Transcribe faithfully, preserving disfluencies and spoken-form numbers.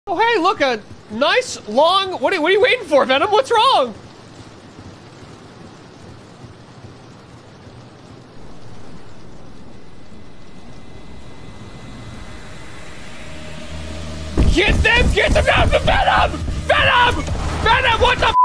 Oh, hey, look, a nice, long... What are, what are you waiting for, Venom? What's wrong? Get them! Get them down to Venom! Venom! Venom, what the